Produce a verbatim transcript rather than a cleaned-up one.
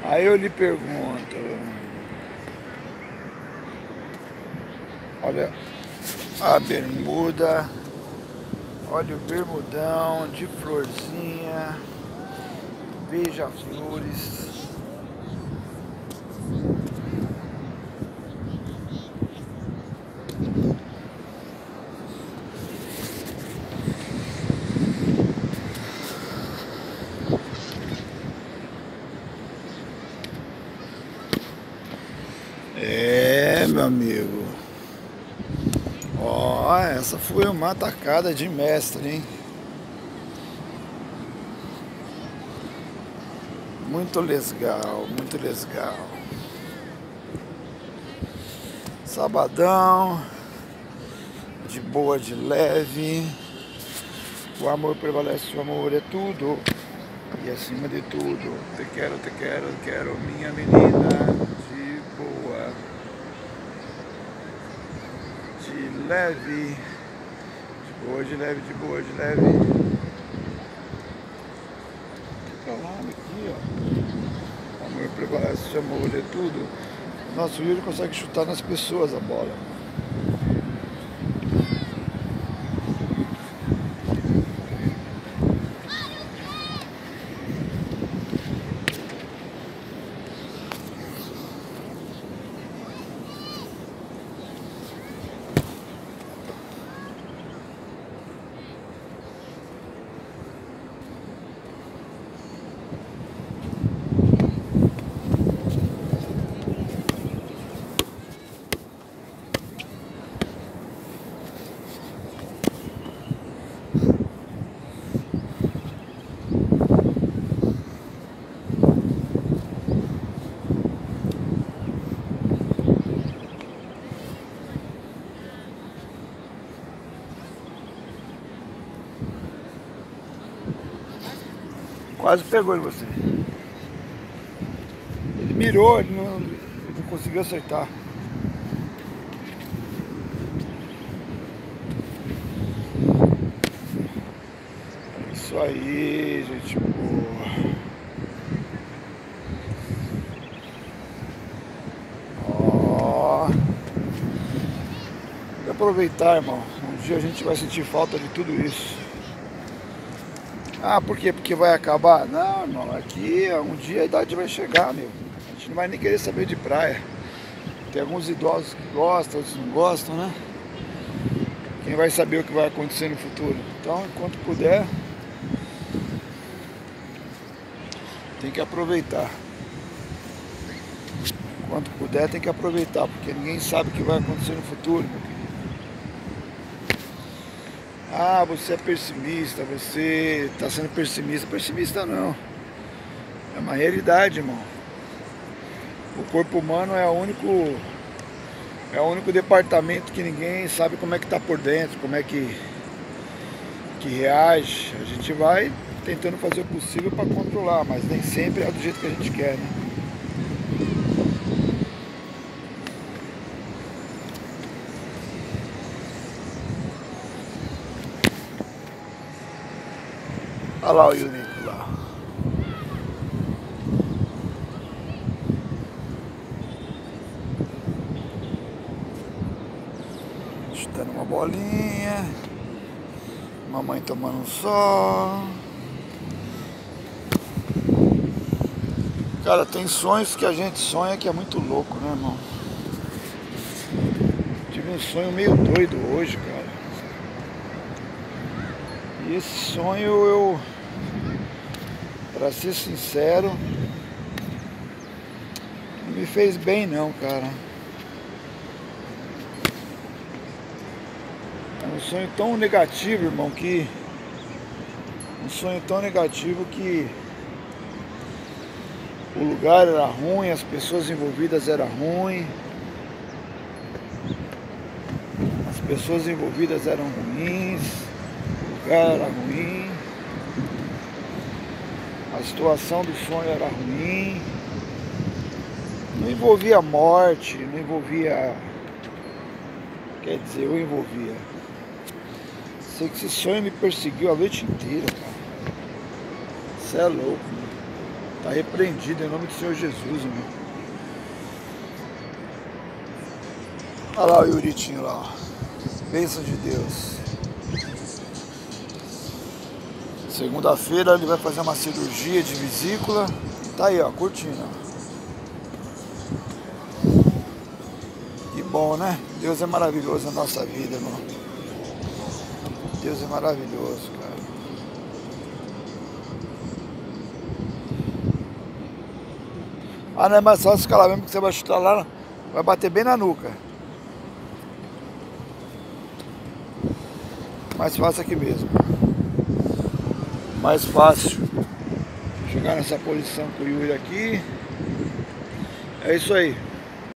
Aí eu lhe pergunto, olha a bermuda, olha o bermudão de florzinha, beija-flores. É, meu amigo. Ó, essa foi uma tacada de mestre, hein? Muito legal, muito legal. Sabadão, de boa, de leve. O amor prevalece, o amor é tudo. E acima de tudo, te quero, te quero, te quero, minha menina. De boa, de leve. De boa, de leve, de boa, de leve. Fica lá, aqui, ó. O amor prevalece, o amor é tudo. Nosso Yuri consegue chutar nas pessoas a bola. Quase pegou em você. Ele mirou, ele não, ele não conseguiu acertar. Isso aí, gente boa. Ó. Vou aproveitar, irmão. Um dia a gente vai sentir falta de tudo isso. Ah, por quê? Porque vai acabar? Não, irmão, aqui um dia a idade vai chegar, meu. A gente não vai nem querer saber de praia. Tem alguns idosos que gostam, outros não gostam, né? Quem vai saber o que vai acontecer no futuro? Então, enquanto puder, tem que aproveitar. Enquanto puder, tem que aproveitar, porque ninguém sabe o que vai acontecer no futuro, meu querido. Ah, você é pessimista, você está sendo pessimista. Pessimista não. É uma realidade, irmão. O corpo humano é o único, é o único departamento que ninguém sabe como é que está por dentro, como é que, que reage. A gente vai tentando fazer o possível para controlar, mas nem sempre é do jeito que a gente quer, né? Olha lá o Yunico lá. Chutando uma bolinha. Mamãe tomando um sol. Cara, tem sonhos que a gente sonha que é muito louco, né, irmão? Tive um sonho meio doido hoje, cara. E esse sonho eu... Pra ser sincero, não me fez bem não, cara. É um sonho tão negativo, irmão, que... Um sonho tão negativo que... O lugar era ruim, as pessoas envolvidas eram ruins. As pessoas envolvidas eram ruins. O lugar era ruim. A situação do sonho era ruim. Não envolvia morte, não envolvia... Quer dizer, eu envolvia. Sei que esse sonho me perseguiu a noite inteira, cara. Você é louco, mano. Está repreendido em nome do Senhor Jesus, irmão. Olha lá o Yuritinho lá, ó. Bênção de Deus. Segunda-feira ele vai fazer uma cirurgia de vesícula. Tá aí, ó, curtindo. Que bom, né? Deus é maravilhoso na nossa vida, irmão. Deus é maravilhoso, cara. Ah, não é mais fácil ficar lá mesmo, que você vai chutar lá, vai bater bem na nuca. Mais fácil aqui mesmo. Mais fácil chegar nessa posição com o Yuri aqui. É isso aí.